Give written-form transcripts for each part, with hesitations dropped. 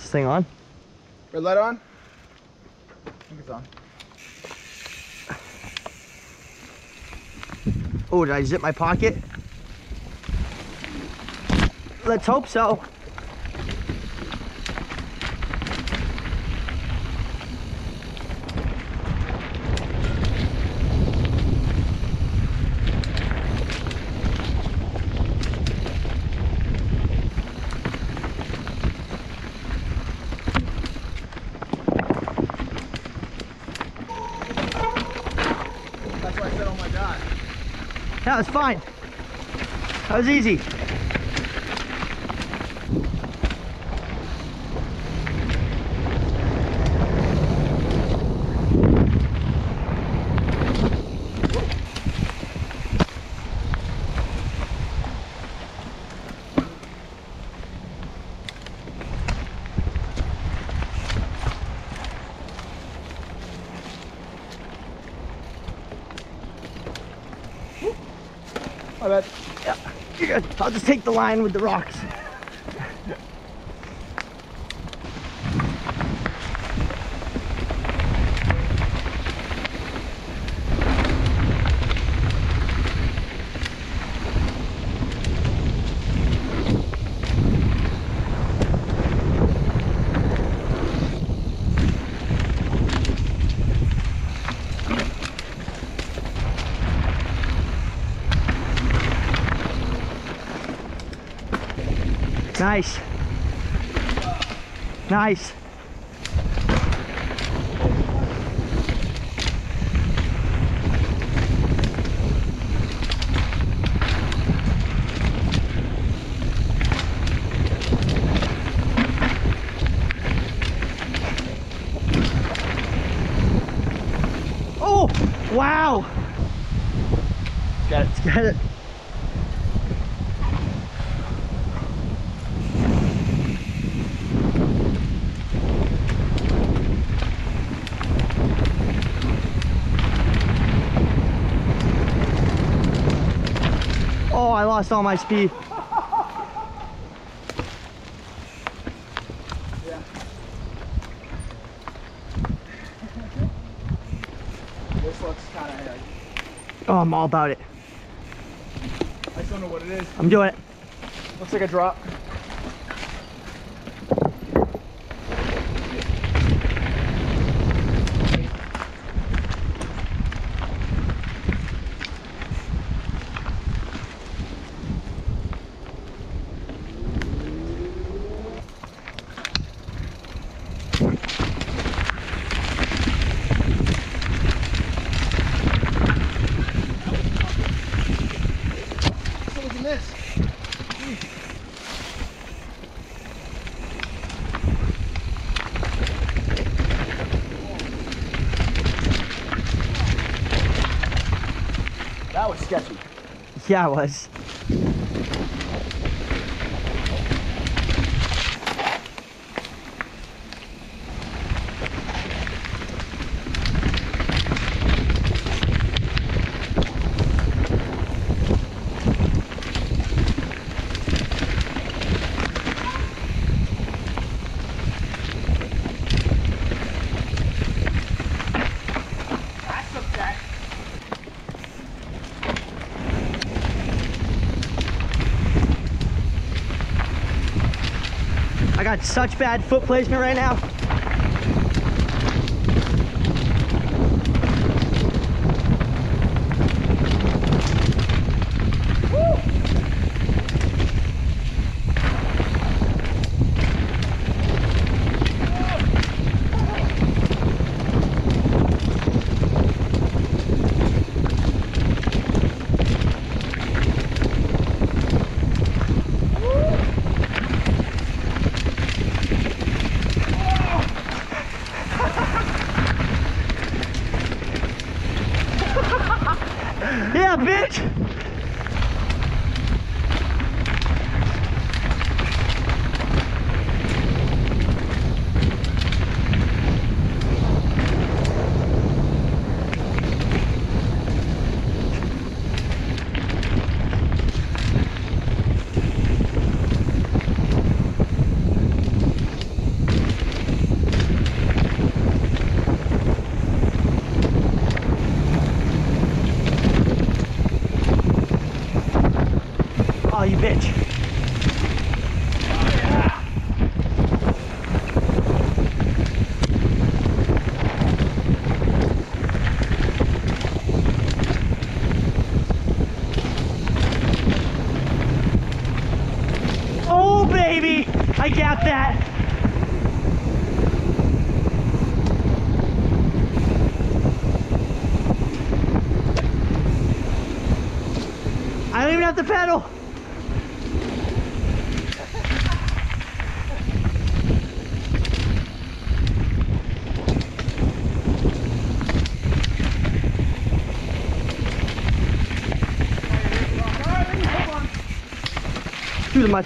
this thing on? Red light on? I think it's on. Oh, did I zip my pocket? Let's hope so. That's why I said, oh my God. That was fine. That was easy. My bad. Yeah, you're good. I'll just take the line with the rocks. Nice. Nice. Oh, wow. Got it. Got it. Oh, I lost all my speed. Yeah. This looks kind of hairy. Oh, I'm all about it. I just don't know what it is. I'm doing it. Looks like a drop. This. That was sketchy. Yeah, it was. I got such bad foot placement right now. got that. I don't even have to pedal. Through the mud.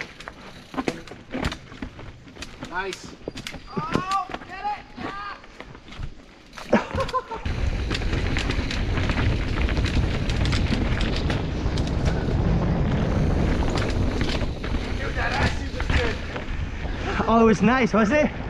Nice. Oh, get it! Yeah. Dude, that actually was good. Oh, it was nice, wasn't it?